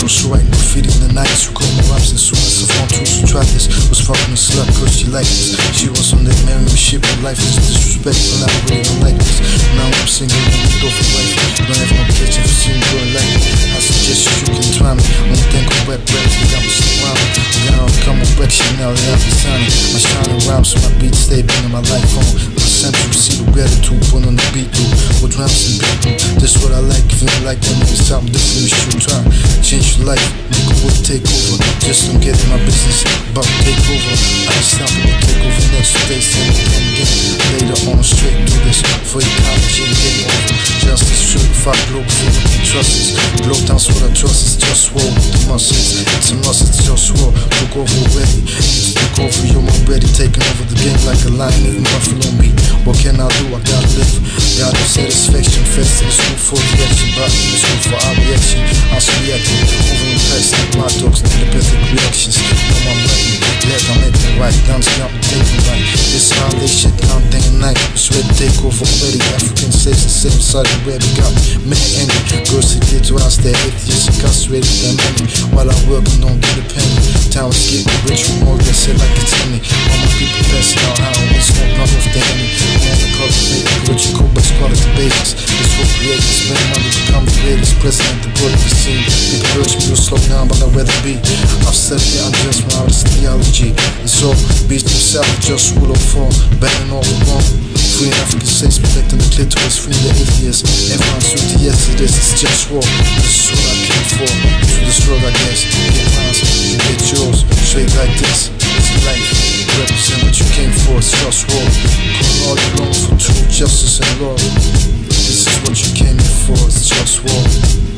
Also writing graffiti in the nights. Who called my raps as soon as I found tools to try this. Was fucking a slut cause she liked this. She was on that marrying shit, but life is disrespect. And I really don't like this. Now I'm single and moved off of life. Don't have no kitchen for seeing girl like me. I suggest you can try me. Only thing on wet breath, I'm still rhyming. Now I'm coming back, she now they have to sign it. I'm shining rhymes so my beats stay banging my life on. Central, see the gratitude, put on the beat loop. With rhymes and beat loop. This what I like, if you like that means something different, you should try. Change your life, nigga would take over. Just don't get in my business, about to take over. I can stop it, but take over next. So they say again. Later on, straight do this. For ecology and game over. Justice, certified Globalfirm, trust this. Globetown's what I trust, it's just war with the muscles. It's a must, it's just war. Took over already, you took over, you're already taking over the game like a lion eating buffalo meat. What can I do? I gotta live. Got no satisfaction. Fast in school for reaction. Body in the school for our reaction. I'm reacting. Overimpressed like my dogs. Telepathic reactions. Know I'm writing. Glad I'm making right. Guns got me thinking right. This how they shit down day and night. It's ready to take over already. African states the same side of where we got me. Many enemy. Girls to get to us. They're atheists. Incarcerated them many. While I work and don't get a penny. Town is getting rich from all that shit like it's in me. All my people passing out how we smoke not off the enemy. On the cultivate, what you call best quality basis. This for creators, spend money to become the greatest. President, the board of the scene. They urge me to slow down, but I'd rather be. I've said it, I'm just my artist theology. And so, beast himself, just rule of form. Banning all the wrong. Free in African states, protecting the clitoris, free the atheists. Everyone's with the yes to this, it's just war. This is what I came for. Through this road, I guess. Get mine, you get yours. Straight like this, it's life. Represent what you came for, it's just war. Call all you long for truth, justice and law. This is what you came here for, it's just war.